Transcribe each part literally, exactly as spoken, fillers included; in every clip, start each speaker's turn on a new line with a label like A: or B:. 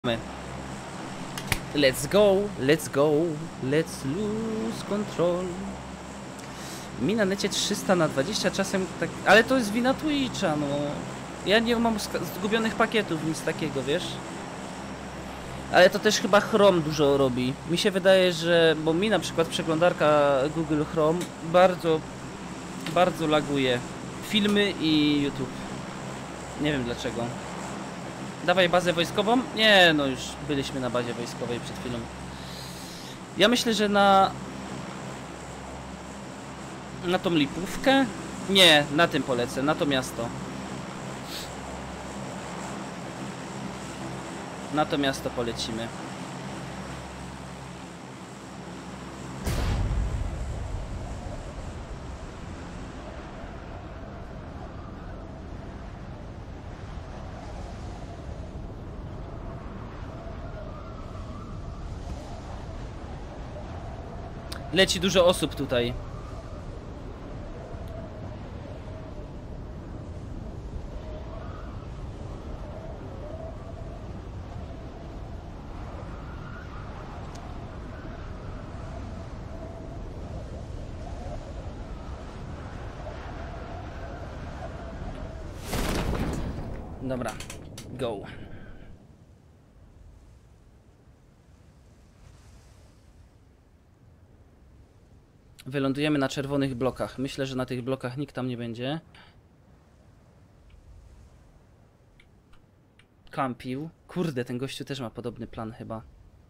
A: Let's go, let's go, let's lose control. Mi na necie trzysta na dwadzieścia czasem tak, ale to jest wina Twitcha, no. Ja nie mam zgubionych pakietów, nic takiego, wiesz? Ale to też chyba Chrome dużo robi. Mi się wydaje, że, bo mi na przykład przeglądarka Google Chrome bardzo, bardzo laguje filmy i YouTube. Nie wiem dlaczego. Dawaj bazę wojskową? Nie, no już byliśmy na bazie wojskowej przed chwilą. Ja myślę, że na... Na tą Lipówkę? Nie, na tym polecę, na to miasto. Na to miasto polecimy. Leci dużo osób tutaj. Dobra, go. Wylądujemy na czerwonych blokach. Myślę, że na tych blokach nikt tam nie będzie. Kampił. Kurde, ten gościu też ma podobny plan chyba.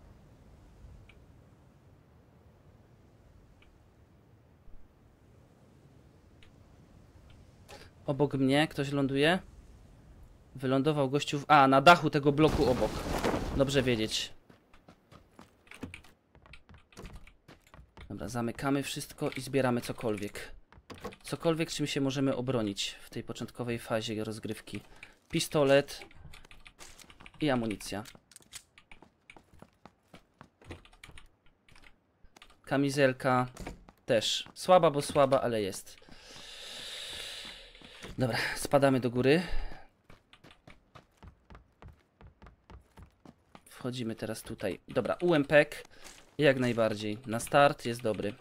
A: Obok mnie ktoś ląduje. Wylądował gościu w... A, na dachu tego bloku obok. Dobrze wiedzieć. Dobra, zamykamy wszystko i zbieramy cokolwiek. Cokolwiek, czym się możemy obronić w tej początkowej fazie rozgrywki. Pistolet i amunicja. Kamizelka też. Słaba, bo słaba, ale jest. Dobra, spadamy do góry. Wchodzimy teraz tutaj. Dobra, U M P K jak najbardziej. Na start jest dobry.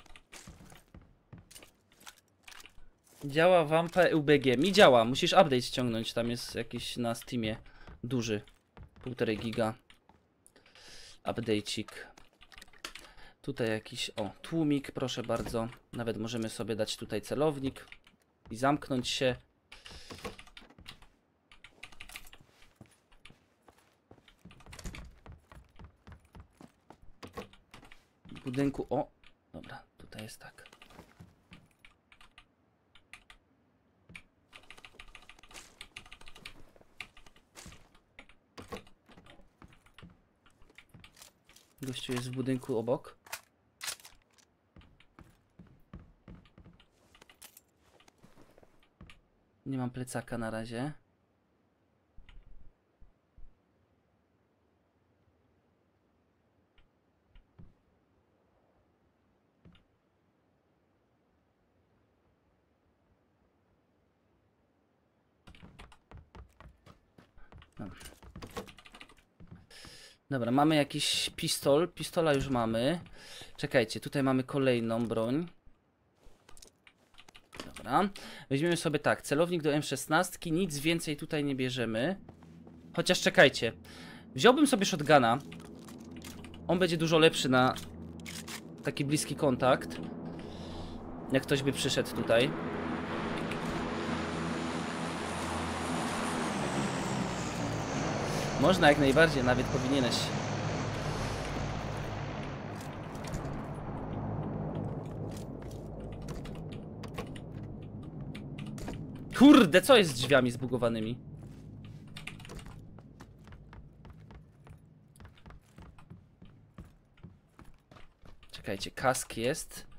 A: Działa wam P U B G. Mi działa. Musisz update ściągnąć. Tam jest jakiś na Steamie duży. Półtorej giga. Update'cik. Tutaj jakiś, o, tłumik, proszę bardzo. Nawet możemy sobie dać tutaj celownik i zamknąć się. W budynku, o, dobra, tutaj jest tak. Gościu jest w budynku obok. Nie mam plecaka na razie. No. Dobra, mamy jakiś pistol. Pistola już mamy. Czekajcie, tutaj mamy kolejną broń. Dobra. Weźmiemy sobie tak, celownik do M szesnaście. Nic więcej tutaj nie bierzemy. Chociaż czekajcie. Wziąłbym sobie shotguna. On będzie dużo lepszy na taki bliski kontakt. Jak ktoś by przyszedł tutaj. Można jak najbardziej, nawet powinieneś. Kurde, co jest z drzwiami zbugowanymi? Czekajcie, kask jest.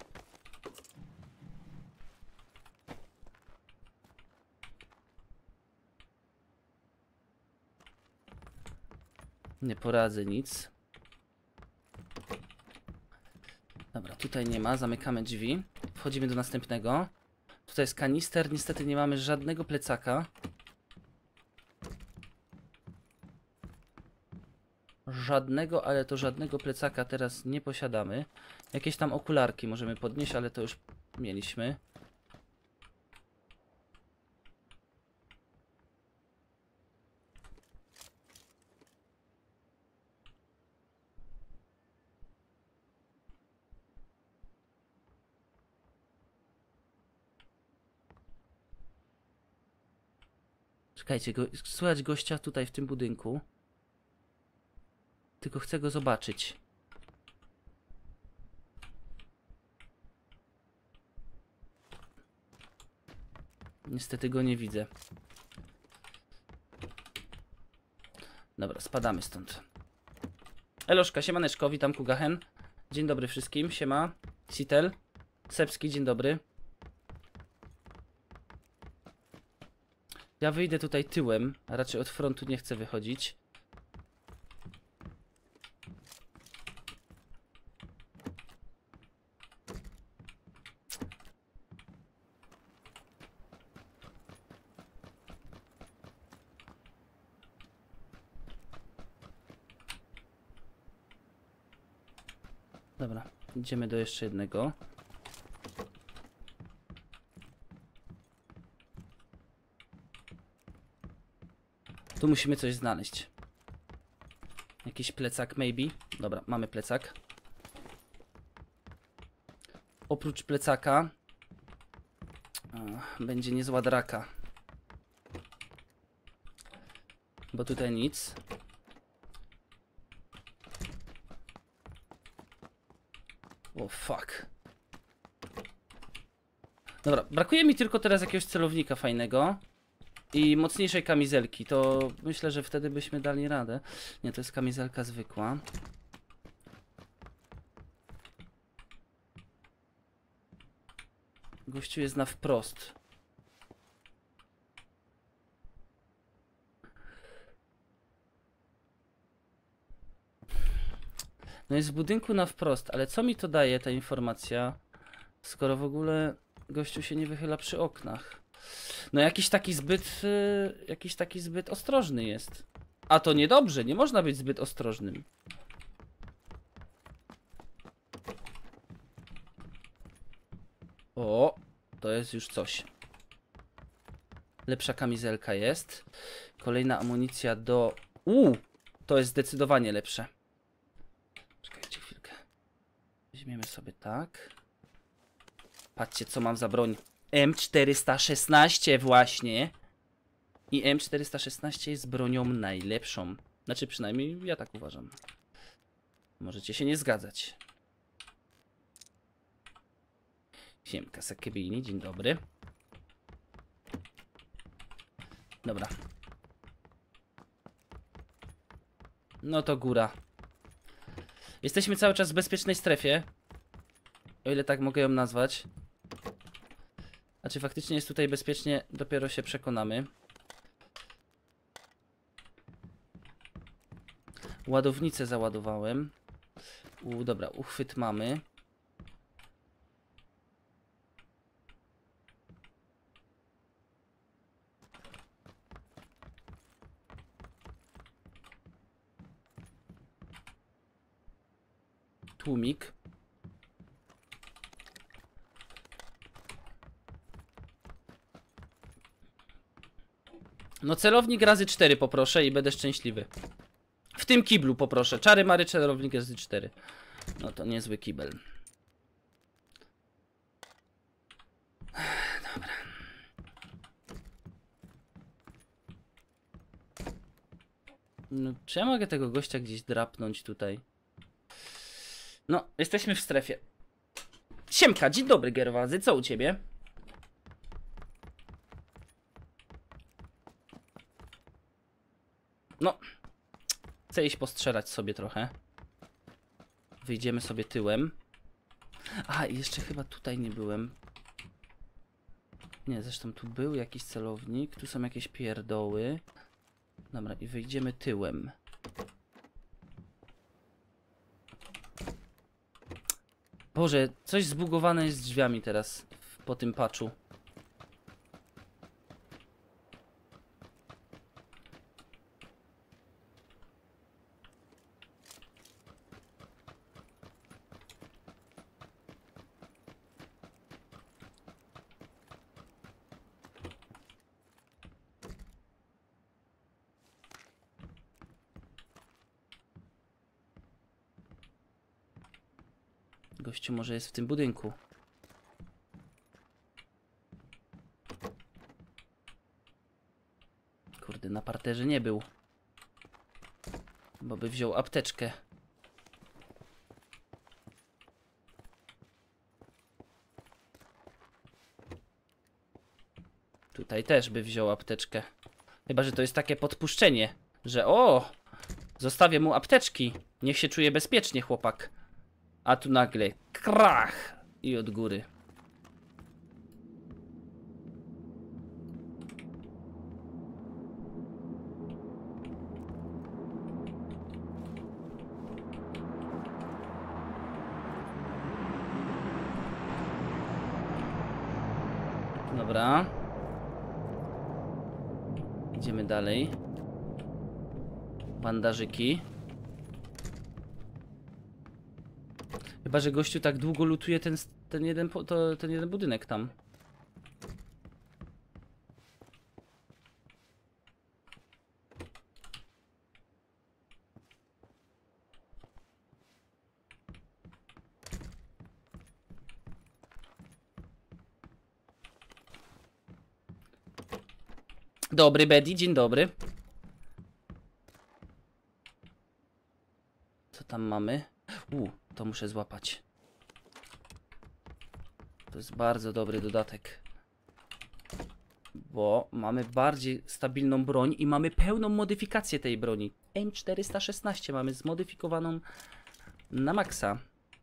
A: Nie poradzę nic. Dobra, tutaj nie ma, zamykamy drzwi. Wchodzimy do następnego. Tutaj jest kanister, niestety nie mamy żadnego plecaka. żadnego, ale to żadnego plecaka teraz nie posiadamy. Jakieś tam okularki możemy podnieść, ale to już mieliśmy. Czekajcie, go, słychać gościa tutaj w tym budynku. Tylko chcę go zobaczyć. Niestety go nie widzę. Dobra, spadamy stąd. Eloszka, siemaneczko, witam Kugahen. Dzień dobry wszystkim, siema. Sitel, Sepski, dzień dobry. Ja wyjdę tutaj tyłem, a raczej od frontu nie chcę wychodzić. Dobra, idziemy do jeszcze jednego. Tu musimy coś znaleźć. Jakiś plecak, maybe. Dobra, mamy plecak. Oprócz plecaka a, będzie niezła draka. Bo tutaj nic. O fuck. Dobra, brakuje mi tylko teraz jakiegoś celownika fajnego i mocniejszej kamizelki. To myślę, że wtedy byśmy dali radę. Nie, to jest kamizelka zwykła. Gościu jest na wprost. No jest w budynku na wprost, ale co mi to daje ta informacja, skoro w ogóle gościu się nie wychyla przy oknach? No jakiś taki zbyt, yy, jakiś taki zbyt ostrożny jest. A to niedobrze, nie można być zbyt ostrożnym. O, to jest już coś. Lepsza kamizelka jest. Kolejna amunicja do... Uuu, to jest zdecydowanie lepsze. Czekajcie chwilkę. Weźmiemy sobie tak. Patrzcie, co mam za broń. M czterysta szesnaście właśnie. I M czterysta szesnaście jest bronią najlepszą. Znaczy przynajmniej ja tak uważam. Możecie się nie zgadzać. Siemka Sakebini, dzień dobry. Dobra. No to góra. Jesteśmy cały czas w bezpiecznej strefie. O ile tak mogę ją nazwać. A czy faktycznie jest tutaj bezpiecznie, dopiero się przekonamy. Ładownicę załadowałem. U, dobra, uchwyt mamy. Tłumik. No celownik razy cztery poproszę i będę szczęśliwy. W tym kiblu poproszę. Czary mary celownik razy cztery. No to niezły kibel. Dobra. No, czy ja mogę tego gościa gdzieś drapnąć tutaj? No, jesteśmy w strefie. Siemka, dzień dobry Gerwazy, co u ciebie? No, chcę iść postrzelać sobie trochę. Wyjdziemy sobie tyłem. A, i jeszcze chyba tutaj nie byłem. Nie, zresztą tu był jakiś celownik. Tu są jakieś pierdoły. Dobra, i wyjdziemy tyłem. Boże, coś zbugowane jest z drzwiami teraz. Po tym patchu. Gościu może jest w tym budynku. Kurde, na parterze nie był. Bo by wziął apteczkę. Tutaj też by wziął apteczkę. Chyba że to jest takie podpuszczenie, że o! Zostawię mu apteczki. Niech się czuje bezpiecznie, chłopak. A tu nagle krach! I od góry. Dobra. Idziemy dalej. Bandażyki. Chyba że gościu tak długo lutuje ten, ten, jeden, to, ten jeden budynek tam. Dobry, Betty, dzień dobry. Co tam mamy? U, to muszę złapać. To jest bardzo dobry dodatek. Bo mamy bardziej stabilną broń i mamy pełną modyfikację tej broni. M czterysta szesnaście mamy zmodyfikowaną na maksa.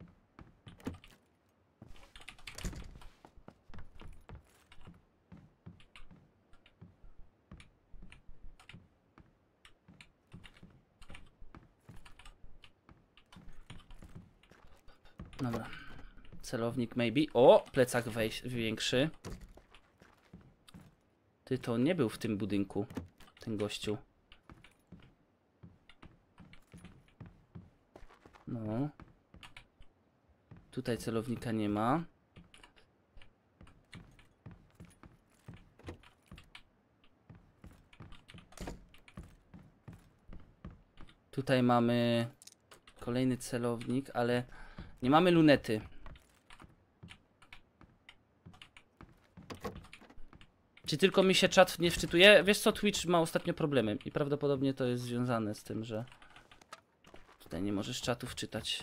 A: Dobra. Celownik maybe. O! Plecak wejś większy. Ty, to nie był w tym budynku. Ten gościu. No. Tutaj celownika nie ma. Tutaj mamy kolejny celownik, ale nie mamy lunety. Czy tylko mi się czat nie wczytuje? Wiesz co, Twitch ma ostatnio problemy i prawdopodobnie to jest związane z tym, że tutaj nie możesz czatów czytać.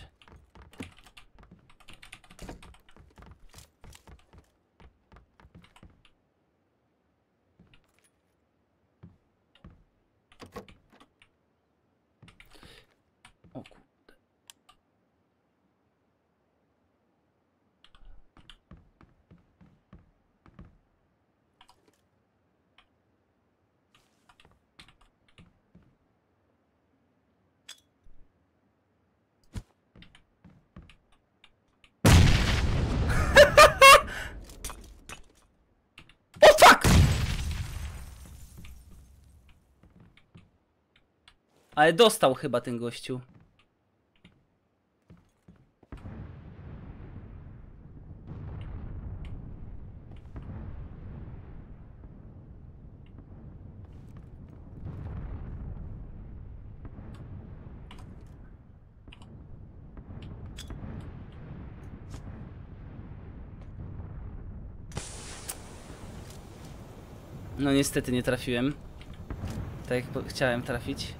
A: O kurde. Ale dostał chyba ten gościu. No niestety nie trafiłem. Tak jak chciałem trafić.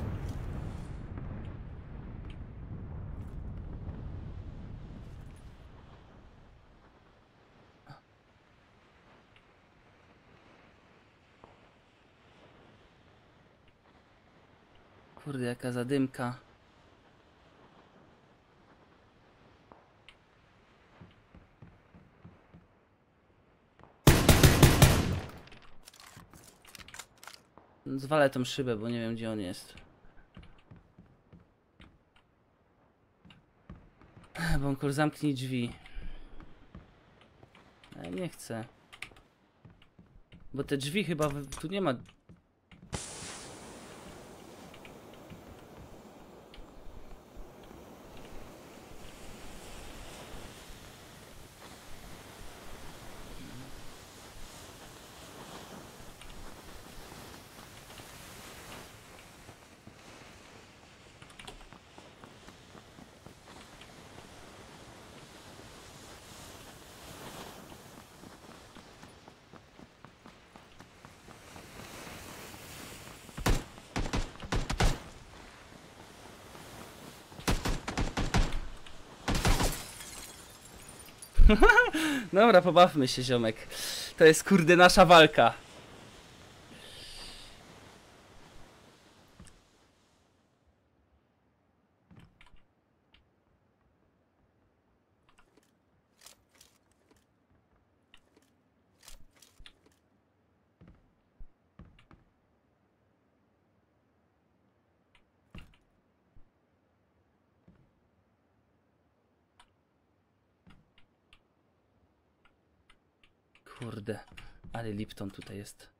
A: Kurde, jaka zadymka. Zwalę tą szybę, bo nie wiem gdzie on jest. Bąkol, zamknij drzwi. Ja nie chcę. Bo te drzwi chyba... Tu nie ma... Dobra, pobawmy się, ziomek. To jest kurde nasza walka. Kurde, ale Lipton tutaj jest.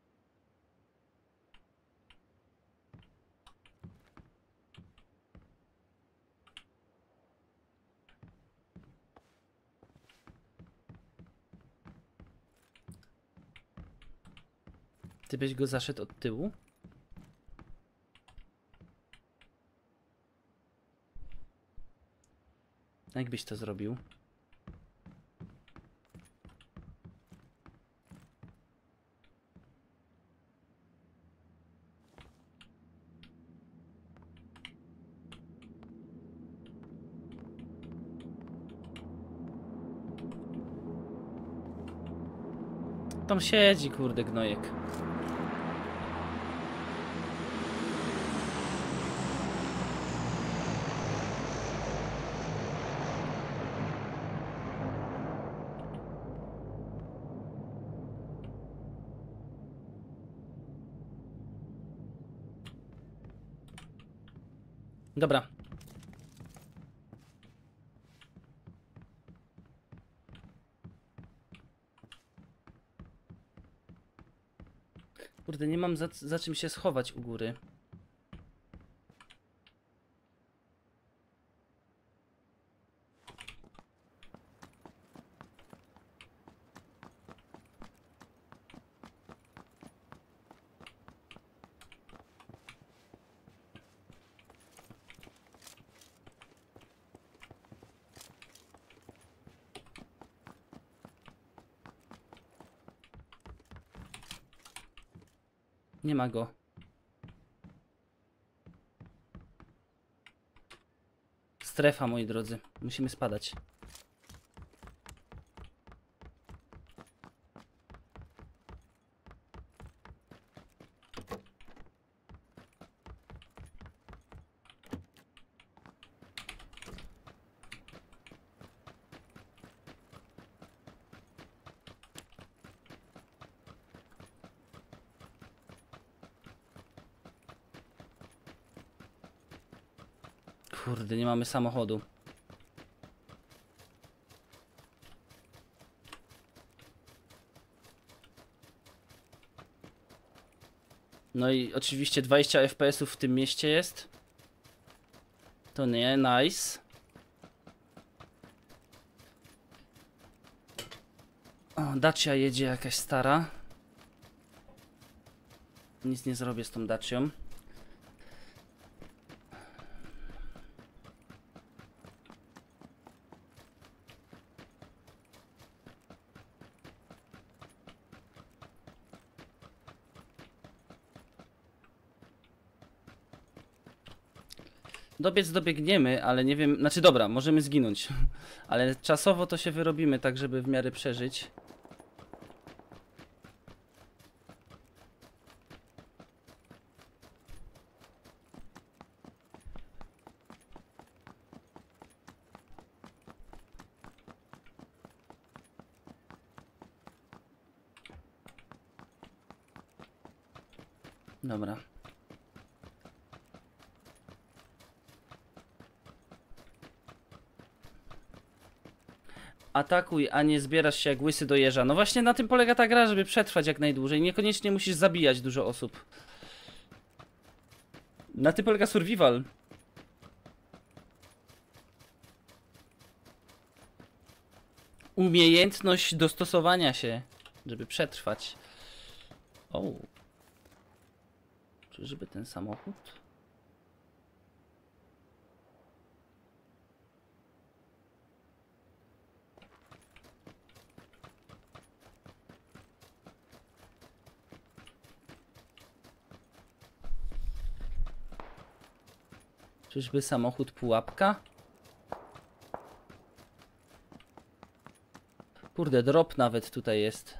A: Ty byś go zaszedł od tyłu? Jak byś to zrobił? Tam siedzi, kurde, gnojek. Dobra. Kurde, nie mam za, za czym się schować u góry. Nie ma go. Strefa, moi drodzy. Musimy spadać. Kurde, nie mamy samochodu. No i oczywiście dwadzieścia F P S ów w tym mieście jest. To nie, nice. O, Dacia jedzie jakaś stara. Nic nie zrobię z tą Dacią. Dobiec dobiegniemy, ale nie wiem, znaczy dobra, możemy zginąć. Ale czasowo to się wyrobimy tak, żeby w miarę przeżyć. Dobra. Atakuj, a nie zbierasz się jak łysy do jeża. No właśnie na tym polega ta gra, żeby przetrwać jak najdłużej. Niekoniecznie musisz zabijać dużo osób. Na tym polega survival. Umiejętność dostosowania się, żeby przetrwać. O. Czyżby ten samochód? Czyżby samochód pułapka? Kurde, drop nawet tutaj jest.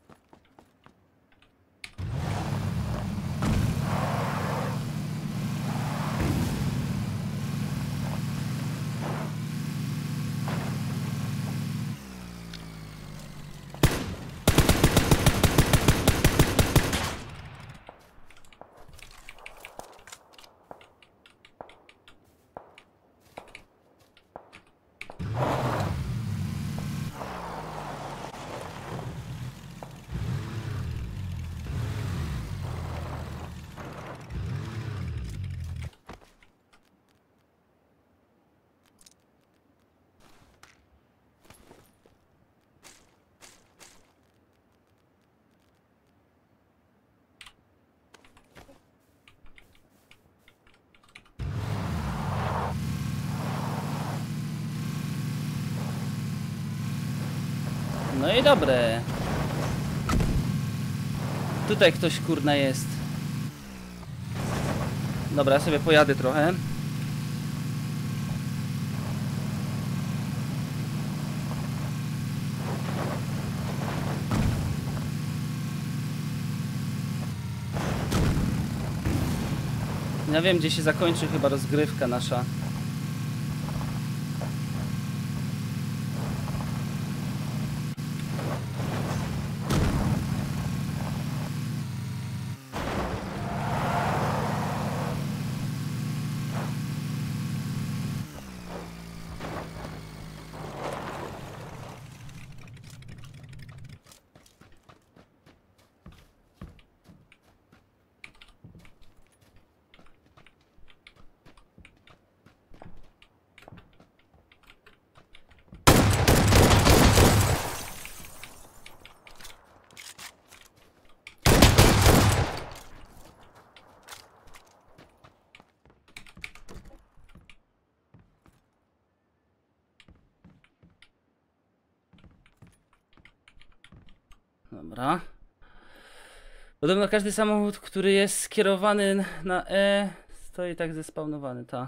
A: No i dobre. Tutaj ktoś kurna jest. Dobra, ja sobie pojadę trochę. Ja wiem, gdzie się zakończy chyba rozgrywka nasza. Dobra. Podobno każdy samochód, który jest skierowany na E, stoi tak zespawnowany, ta.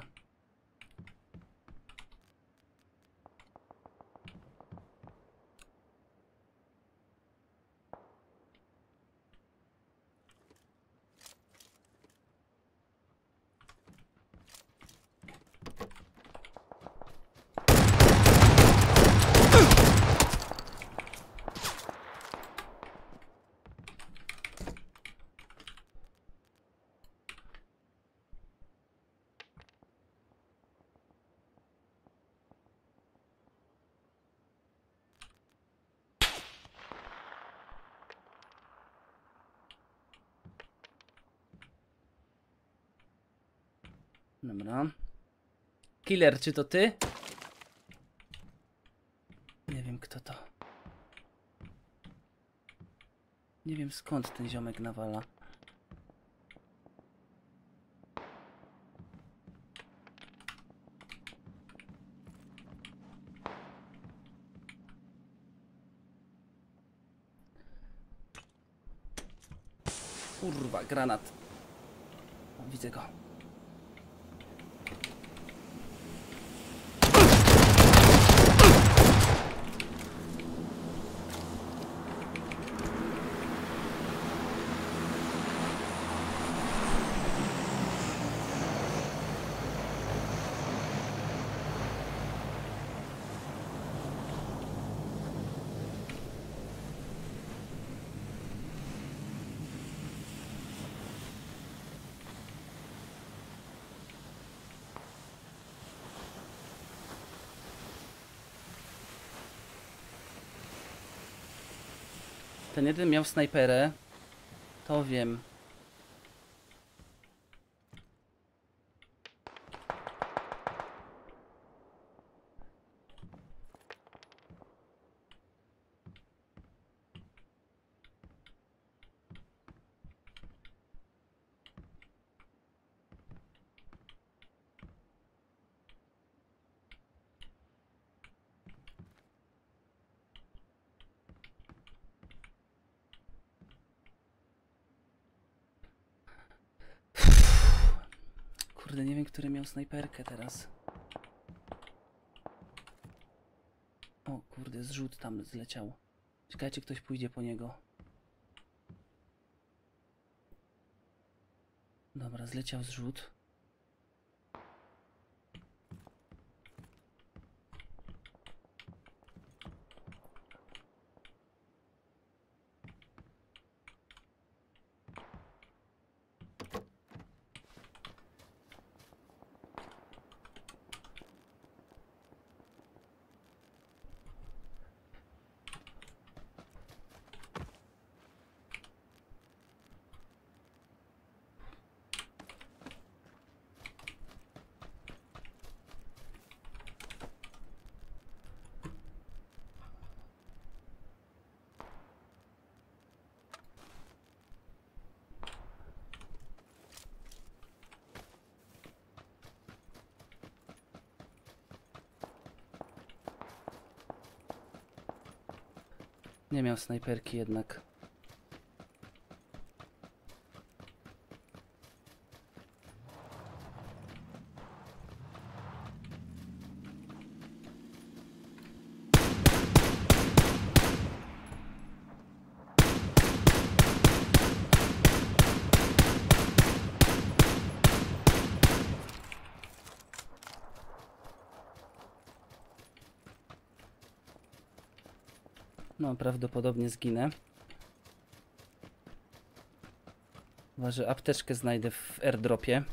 A: Dobra. Killer, czy to ty? Nie wiem, kto to. Nie wiem, skąd ten ziomek nawala. Kurwa, granat. O, widzę go. Ten jeden miał snajperę. To wiem. Kurde, nie wiem, który miał snajperkę teraz. O kurde, zrzut tam zleciał. Ciekawe, czy ktoś pójdzie po niego. Dobra, zleciał zrzut. Nie miał snajperki jednak. No, prawdopodobnie zginę. Chyba że apteczkę znajdę w airdropie.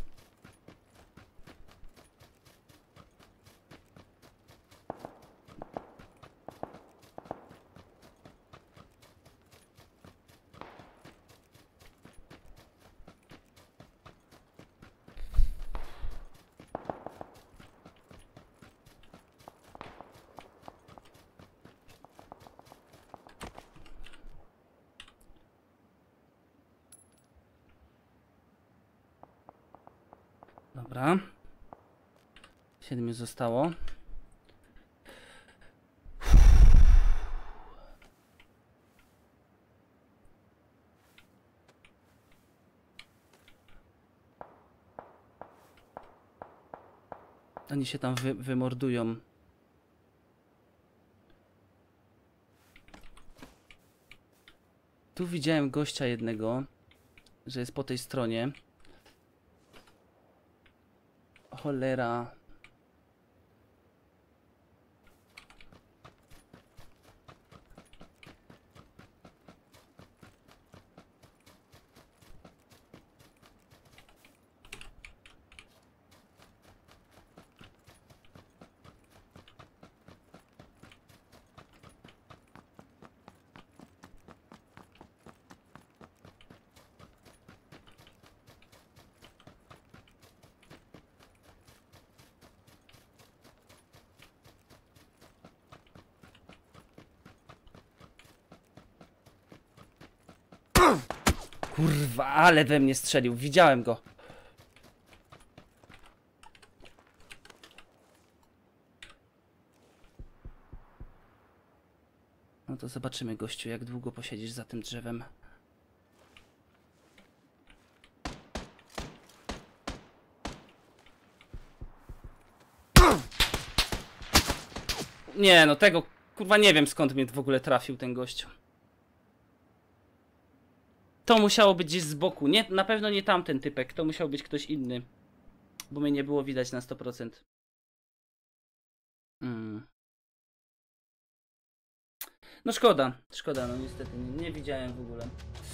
A: Dobra. Siedmiu zostało. Oni się tam wy wymordują. Tu widziałem gościa jednego, że jest po tej stronie. Cholera. Kurwa, ale we mnie strzelił. Widziałem go. No to zobaczymy, gościu, jak długo posiedzisz za tym drzewem. Nie, no tego, kurwa, nie wiem skąd mnie w ogóle trafił ten gościu. To musiało być gdzieś z boku. Nie, na pewno nie tamten typek. To musiał być ktoś inny. Bo mnie nie było widać na sto procent. Mm. No szkoda. Szkoda, no niestety. Nie, nie widziałem w ogóle.